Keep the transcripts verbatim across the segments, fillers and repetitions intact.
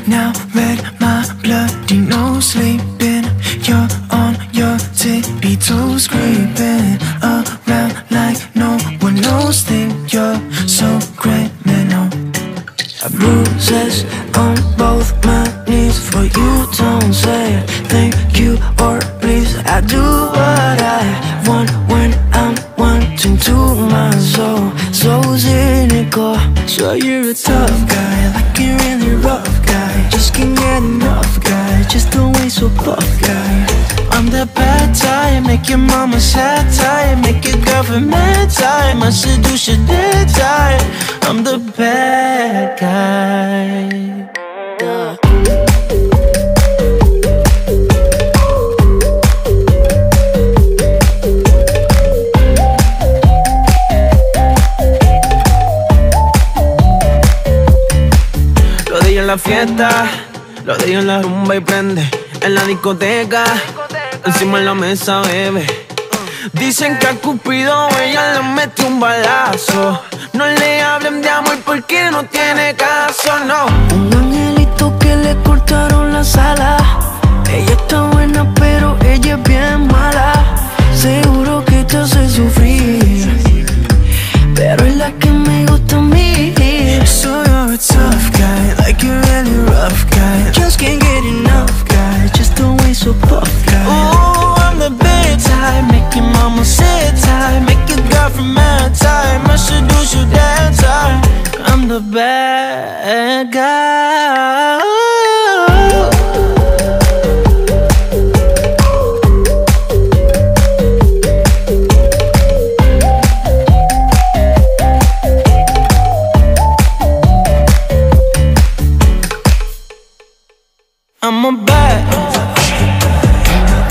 Now red, my bloody nose sleeping. You're on your tippy toes, creeping around like no one knows. Think you're so criminal. Bruises on both my knees for you. Don't say thank you or please. I do what I want when I'm wanting to. My soul, so cynical. So you're a tough guy, like a really rough guy. Just can't get enough guy, just don't wait so puff guy. I'm the bad type, make your mama sad type, make your girlfriend mad type, my seducer dead type. I'm the bad guy. Yeah. Lo de ella en la fiesta, lo de ella en la rumba y prende. En la discoteca, encima en la mesa bebe. Dicen que a Cupido ella le mete un balazo. No le hablen de amor porque no tiene caso, no. Un angelito que le cortaron las alas. Ella está buena pero ella es bien mala. Seguro que te hace sufrir, pero es la que me gusta a mí. So you're a tough guy, like a really rough guy. Just can't get enough guy, just don't wait so puff guy. Ooh, I'm the bad type, make your mama sad type, make your girlfriend mad type, my seducer dead type. I'm the bad guy. I'm a bad,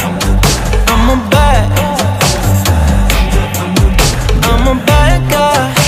I'm a bad, I'm a bad guy.